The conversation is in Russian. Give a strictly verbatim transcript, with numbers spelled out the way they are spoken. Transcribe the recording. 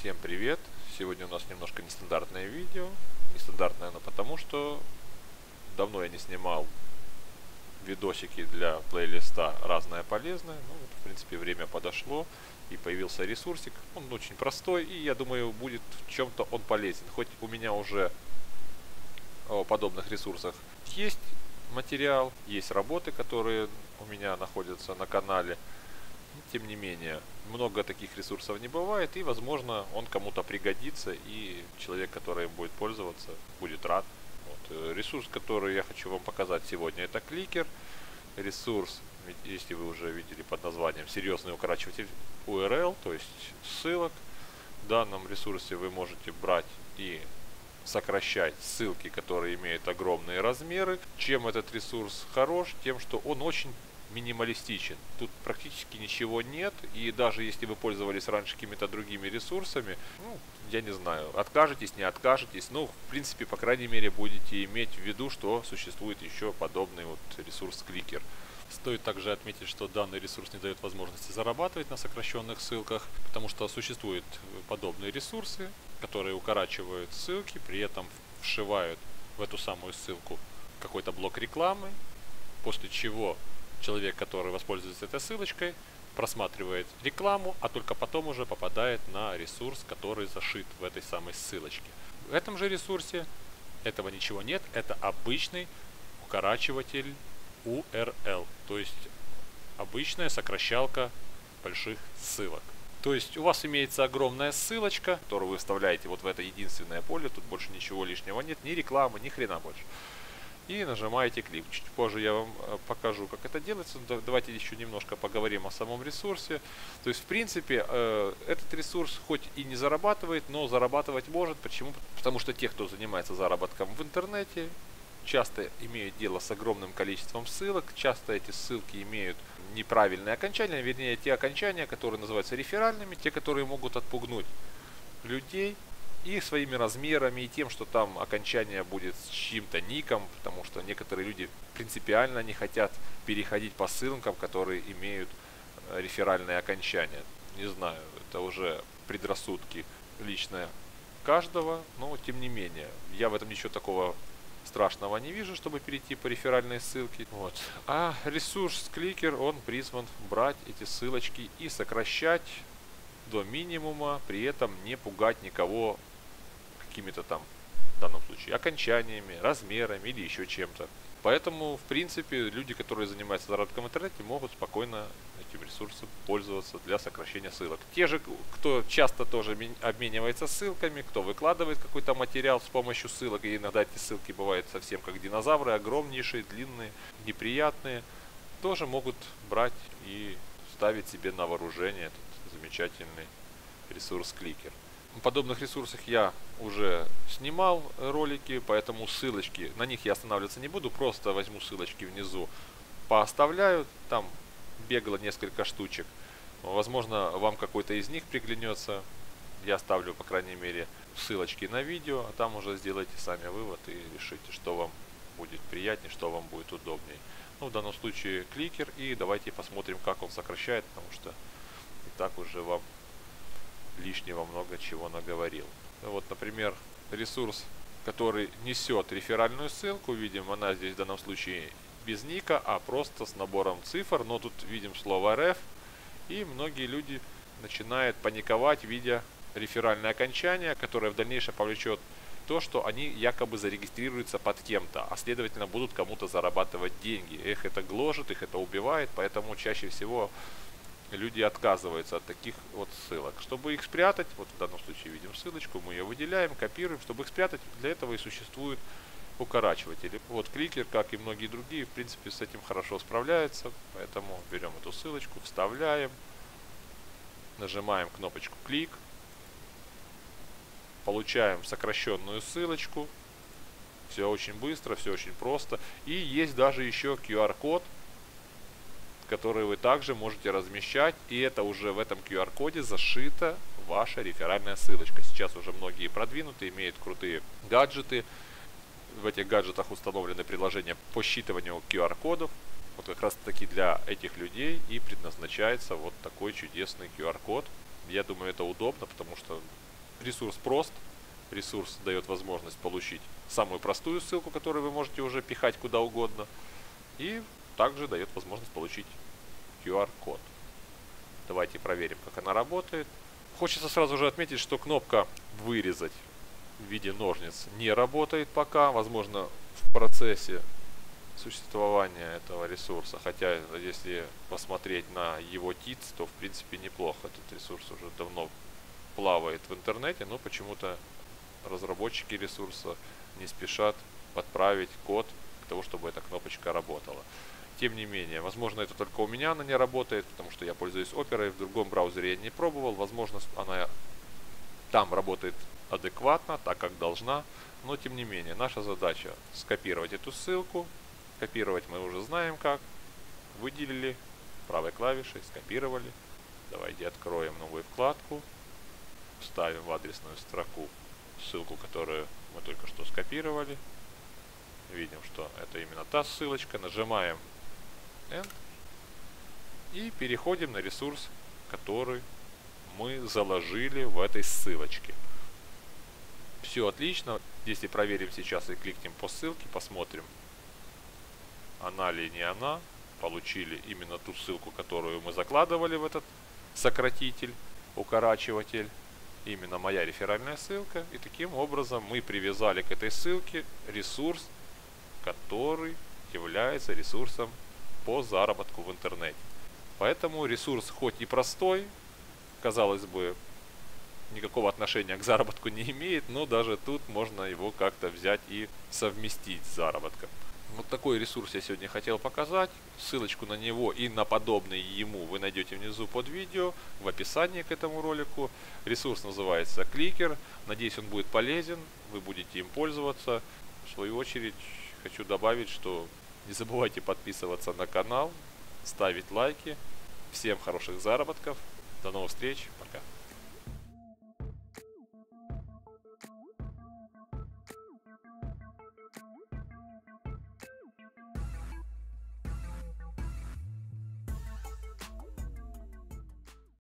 Всем привет! Сегодня у нас немножко нестандартное видео. Нестандартное оно потому, что давно я не снимал видосики для плейлиста «Разное полезное». Ну, вот, в принципе, время подошло и появился ресурсик. Он очень простой и, я думаю, будет в чем-то он полезен. Хоть у меня уже о подобных ресурсах есть материал, есть работы, которые у меня находятся на канале. Тем не менее, много таких ресурсов не бывает, и, возможно, он кому-то пригодится, и человек, который им будет пользоваться, будет рад. Вот. Ресурс, который я хочу вам показать сегодня, это Clicker. Ресурс, если вы уже видели под названием «Серьезный укорачиватель ю ар эл», то есть ссылок. В данном ресурсе вы можете брать и сокращать ссылки, которые имеют огромные размеры. Чем этот ресурс хорош? Тем, что он очень минималистичен. Тут практически ничего нет, и даже если вы пользовались раньше какими-то другими ресурсами, ну, я не знаю, откажетесь, не откажетесь, ну, в принципе, по крайней мере, будете иметь в виду, что существует еще подобный вот ресурс Clicker. Стоит также отметить, что данный ресурс не дает возможности зарабатывать на сокращенных ссылках, потому что существуют подобные ресурсы, которые укорачивают ссылки, при этом вшивают в эту самую ссылку какой-то блок рекламы, после чего человек, который воспользуется этой ссылочкой, просматривает рекламу, а только потом уже попадает на ресурс, который зашит в этой самой ссылочке. В этом же ресурсе этого ничего нет, это обычный укорачиватель ю ар эл, то есть обычная сокращалка больших ссылок. То есть у вас имеется огромная ссылочка, которую вы вставляете вот в это единственное поле, тут больше ничего лишнего нет, ни рекламы, ни хрена больше. И нажимаете клик. Чуть позже я вам покажу, как это делается. Давайте еще немножко поговорим о самом ресурсе. То есть, в принципе, этот ресурс хоть и не зарабатывает, но зарабатывать может. Почему? Потому что те, кто занимается заработком в интернете, часто имеют дело с огромным количеством ссылок. Часто эти ссылки имеют неправильные окончания, вернее, те окончания, которые называются реферальными, те, которые могут отпугнуть людей и своими размерами, и тем, что там окончание будет с чьим-то ником, потому что некоторые люди принципиально не хотят переходить по ссылкам, которые имеют реферальные окончания. Не знаю, это уже предрассудки лично каждого, но тем не менее, я в этом ничего такого страшного не вижу, чтобы перейти по реферальной ссылке. Вот. А ресурс Clicker, он призван брать эти ссылочки и сокращать до минимума, при этом не пугать никого какими-то там, в данном случае, окончаниями, размерами или еще чем-то. Поэтому, в принципе, люди, которые занимаются заработком в интернете, могут спокойно этим ресурсом пользоваться для сокращения ссылок. Те же, кто часто тоже обменивается ссылками, кто выкладывает какой-то материал с помощью ссылок, и иногда эти ссылки бывают совсем как динозавры, огромнейшие, длинные, неприятные, тоже могут брать и ставить себе на вооружение этот замечательный ресурс Clicker. В подобных ресурсах я уже снимал ролики, поэтому ссылочки, на них я останавливаться не буду, просто возьму ссылочки внизу, пооставляю, там бегало несколько штучек, возможно, вам какой-то из них приглянется, я оставлю, по крайней мере, ссылочки на видео, а там уже сделайте сами вывод и решите, что вам будет приятнее, что вам будет удобнее. Ну, в данном случае Clicker, и давайте посмотрим, как он сокращает, потому что и так уже вам лишнего много чего наговорил. Вот, например, ресурс, который несет реферальную ссылку, видим, она здесь в данном случае без ника, а просто с набором цифр, но тут видим слово эр эф, и многие люди начинают паниковать, видя реферальное окончание, которое в дальнейшем повлечет то, что они якобы зарегистрируются под кем-то, а следовательно будут кому-то зарабатывать деньги. Их это гложет, их это убивает, поэтому чаще всего люди отказываются от таких вот ссылок. Чтобы их спрятать, вот в данном случае видим ссылочку, мы ее выделяем, копируем. Чтобы их спрятать, для этого и существуют укорачиватели. Вот Clicker, как и многие другие, в принципе, с этим хорошо справляется. Поэтому берем эту ссылочку, вставляем, нажимаем кнопочку клик, получаем сокращенную ссылочку. Все очень быстро, все очень просто. И есть даже еще ку ар-код, которые вы также можете размещать, и это уже в этом ку ар-коде зашита ваша реферальная ссылочка. Сейчас уже многие продвинутые имеют крутые гаджеты. В этих гаджетах установлены приложения по считыванию ку ар-кодов. Вот как раз таки для этих людей и предназначается вот такой чудесный ку ар-код. Я думаю, это удобно, потому что Ресурс прост. Ресурс дает возможность получить самую простую ссылку, которую вы можете уже пихать куда угодно. И также дает возможность получить ку ар-код. Давайте проверим, как она работает. Хочется сразу же отметить, что кнопка «Вырезать» в виде ножниц не работает пока. Возможно, в процессе существования этого ресурса. Хотя, если посмотреть на его тиц, то в принципе неплохо. Этот ресурс уже давно плавает в интернете, но почему-то разработчики ресурса не спешат подправить код для того, чтобы эта кнопочка работала. Тем не менее, возможно, это только у меня она не работает, потому что я пользуюсь Opera, в другом браузере я не пробовал. Возможно, она там работает адекватно, так как должна. Но, тем не менее, наша задача скопировать эту ссылку. Копировать мы уже знаем как. Выделили правой клавишей, скопировали. Давайте откроем новую вкладку. Вставим в адресную строку ссылку, которую мы только что скопировали. Видим, что это именно та ссылочка. Нажимаем Enter. И переходим на ресурс, который мы заложили в этой ссылочке. Все отлично. Если проверим сейчас и кликнем по ссылке, посмотрим, она ли не она. Получили именно ту ссылку, которую мы закладывали в этот сократитель, укорачиватель. Именно моя реферальная ссылка. И таким образом мы привязали к этой ссылке ресурс, который является ресурсом по заработку в интернете. Поэтому ресурс хоть и простой, казалось бы, никакого отношения к заработку не имеет, но даже тут можно его как-то взять и совместить с заработком. Вот такой ресурс я сегодня хотел показать. Ссылочку на него и на подобный ему вы найдете внизу под видео, в описании к этому ролику. Ресурс называется Clicker. Надеюсь, он будет полезен, вы будете им пользоваться. В свою очередь хочу добавить, что не забывайте подписываться на канал, ставить лайки. Всем хороших заработков. До новых встреч. Пока.